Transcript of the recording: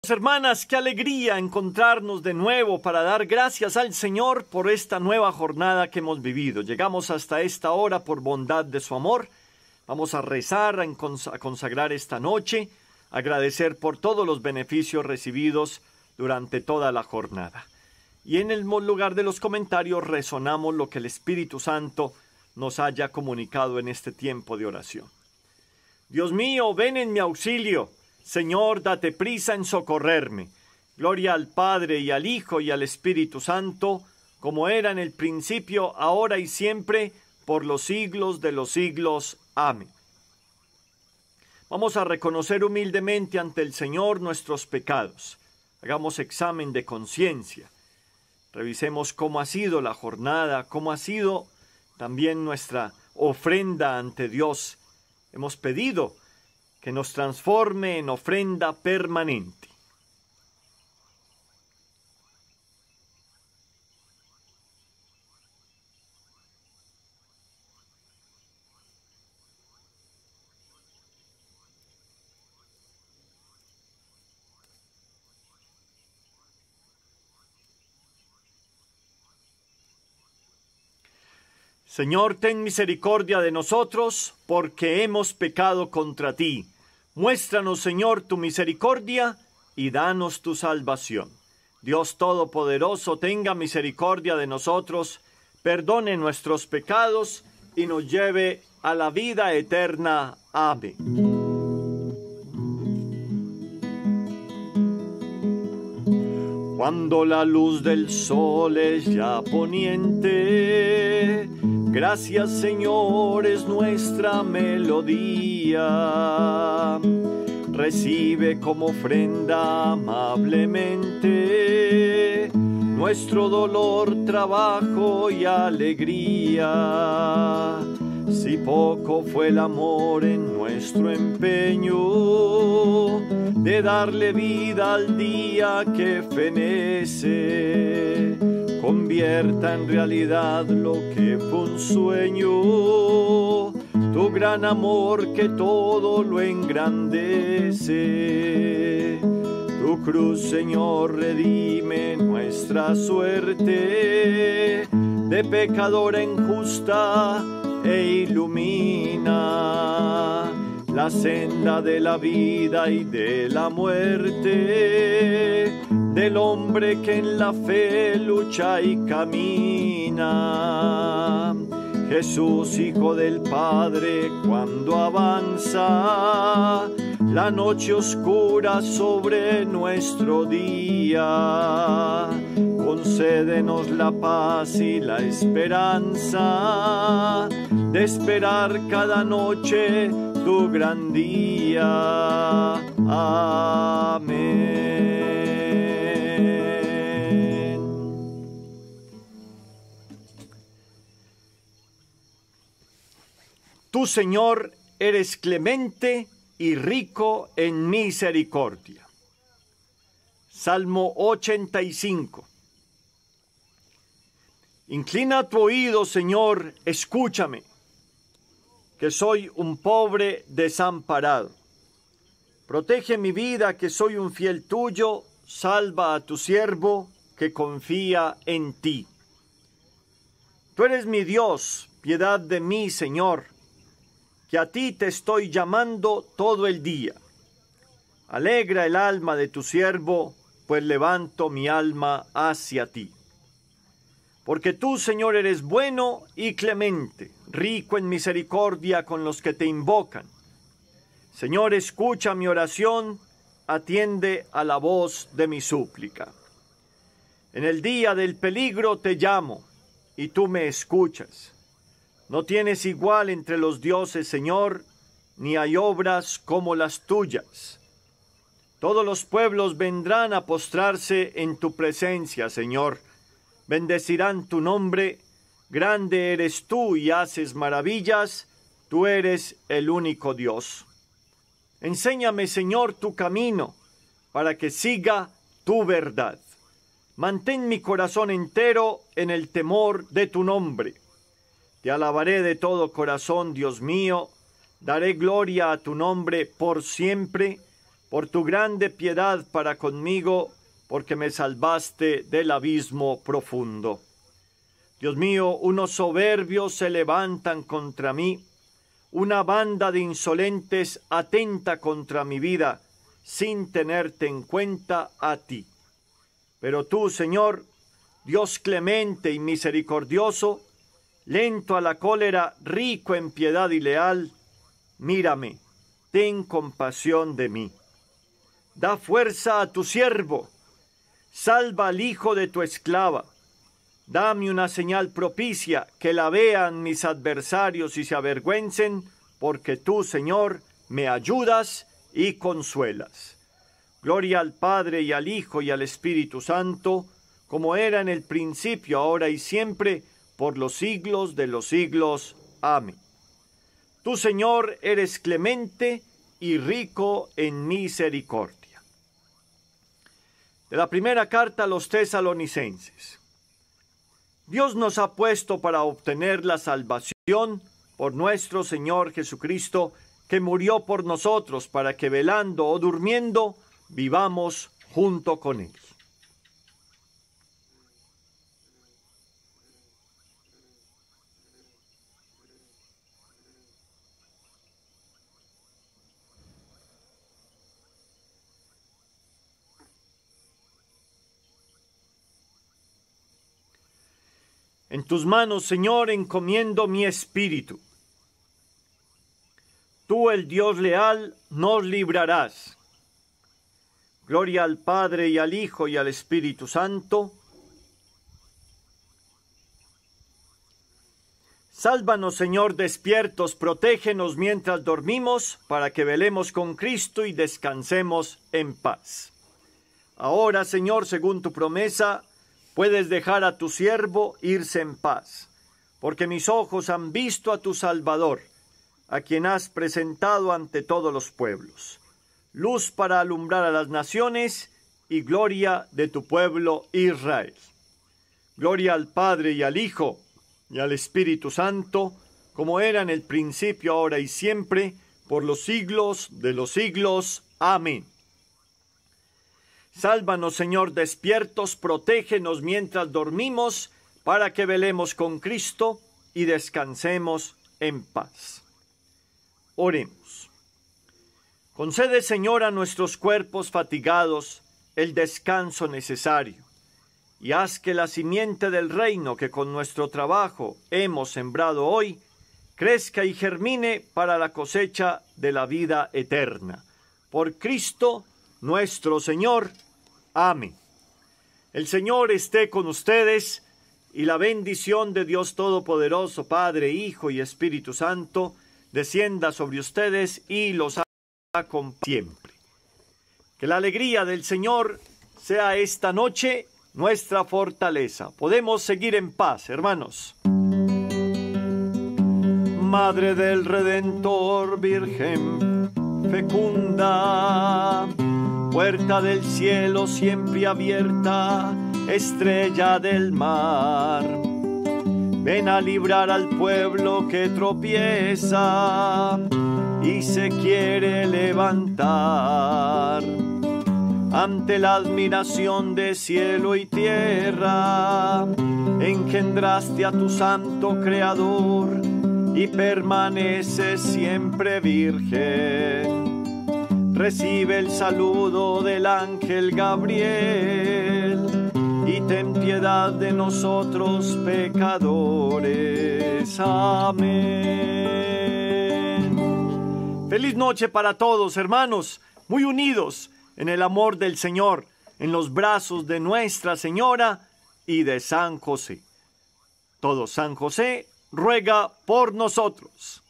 Hermanas, qué alegría encontrarnos de nuevo para dar gracias al Señor por esta nueva jornada que hemos vivido. Llegamos hasta esta hora por bondad de su amor. Vamos a rezar, a consagrar esta noche, agradecer por todos los beneficios recibidos durante toda la jornada. Y en el lugar de los comentarios resonamos lo que el Espíritu Santo nos haya comunicado en este tiempo de oración. Dios mío, ven en mi auxilio. Señor, date prisa en socorrerme. Gloria al Padre y al Hijo y al Espíritu Santo, como era en el principio, ahora y siempre, por los siglos de los siglos. Amén. Vamos a reconocer humildemente ante el Señor nuestros pecados. Hagamos examen de conciencia. Revisemos cómo ha sido la jornada, cómo ha sido también nuestra ofrenda ante Dios. Hemos pedido que nos transforme en ofrenda permanente. Señor, ten misericordia de nosotros, porque hemos pecado contra ti. Muéstranos, Señor, tu misericordia y danos tu salvación. Dios Todopoderoso, tenga misericordia de nosotros, perdone nuestros pecados y nos lleve a la vida eterna. Amén. Cuando la luz del sol es ya poniente, gracias, Señor, es nuestra melodía. Recibe como ofrenda amablemente nuestro dolor, trabajo y alegría. Si poco fue el amor en nuestro empeño de darle vida al día que fenece, convierta en realidad lo que fue un sueño, tu gran amor que todo lo engrandece. Tu cruz, Señor, redime nuestra suerte de pecadora injusta e ilumina la senda de la vida y de la muerte del hombre que en la fe lucha y camina. Jesús, Hijo del Padre, cuando avanza la noche oscura sobre nuestro día, concédenos la paz y la esperanza de esperar cada noche tu gran día. Amén. Tú, Señor, eres clemente y rico en misericordia. Salmo 85. Inclina tu oído, Señor, escúchame, que soy un pobre desamparado. Protege mi vida, que soy un fiel tuyo. Salva a tu siervo, que confía en ti. Tú eres mi Dios, piedad de mí, Señor, que a ti te estoy llamando todo el día. Alegra el alma de tu siervo, pues levanto mi alma hacia ti. Porque tú, Señor, eres bueno y clemente, rico en misericordia con los que te invocan. Señor, escucha mi oración, atiende a la voz de mi súplica. En el día del peligro te llamo, y tú me escuchas. No tienes igual entre los dioses, Señor, ni hay obras como las tuyas. Todos los pueblos vendrán a postrarse en tu presencia, Señor. Bendecirán tu nombre. Grande eres tú y haces maravillas. Tú eres el único Dios. Enséñame, Señor, tu camino, para que siga tu verdad. Mantén mi corazón entero en el temor de tu nombre. Te alabaré de todo corazón, Dios mío. Daré gloria a tu nombre por siempre. por tu grande piedad para conmigo, porque me salvaste del abismo profundo. Dios mío, unos soberbios se levantan contra mí, una banda de insolentes atenta contra mi vida, sin tenerte en cuenta a ti. Pero tú, Señor, Dios clemente y misericordioso, lento a la cólera, rico en piedad y leal, mírame, ten compasión de mí. Da fuerza a tu siervo, salva al hijo de tu esclava. Dame una señal propicia, que la vean mis adversarios y se avergüencen, porque tú, Señor, me ayudas y consuelas. Gloria al Padre y al Hijo y al Espíritu Santo, como era en el principio, ahora y siempre, por los siglos de los siglos. Amén. Tú, Señor, eres clemente y rico en misericordia. De la primera carta a los Tesalonicenses. Dios nos ha puesto para obtener la salvación por nuestro Señor Jesucristo, que murió por nosotros, para que velando o durmiendo, vivamos junto con Él. En tus manos, Señor, encomiendo mi espíritu. Tú, el Dios leal, nos librarás. Gloria al Padre y al Hijo y al Espíritu Santo. Sálvanos, Señor, despiertos, protégenos mientras dormimos, para que velemos con Cristo y descansemos en paz. Ahora, Señor, según tu promesa, puedes dejar a tu siervo irse en paz, porque mis ojos han visto a tu Salvador, a quien has presentado ante todos los pueblos, luz para alumbrar a las naciones y gloria de tu pueblo Israel. Gloria al Padre y al Hijo y al Espíritu Santo, como era en el principio, ahora y siempre, por los siglos de los siglos. Amén. Sálvanos, Señor, despiertos, protégenos mientras dormimos, para que velemos con Cristo y descansemos en paz. Oremos. Concede, Señor, a nuestros cuerpos fatigados el descanso necesario, y haz que la simiente del reino que con nuestro trabajo hemos sembrado hoy, crezca y germine para la cosecha de la vida eterna. Por Cristo nuestro Señor. Amén. El Señor esté con ustedes, y la bendición de Dios Todopoderoso, Padre, Hijo y Espíritu Santo, descienda sobre ustedes y los acompañe siempre. Que la alegría del Señor sea esta noche nuestra fortaleza. Podemos seguir en paz, hermanos. Madre del Redentor, Virgen fecunda, puerta del cielo siempre abierta, estrella del mar, ven a librar al pueblo que tropieza y se quiere levantar. Ante la admiración de cielo y tierra, engendraste a tu santo Creador y permaneces siempre virgen. Recibe el saludo del ángel Gabriel y ten piedad de nosotros pecadores. Amén. Feliz noche para todos, hermanos, muy unidos en el amor del Señor, en los brazos de Nuestra Señora y de San José. Todo San José ruega por nosotros.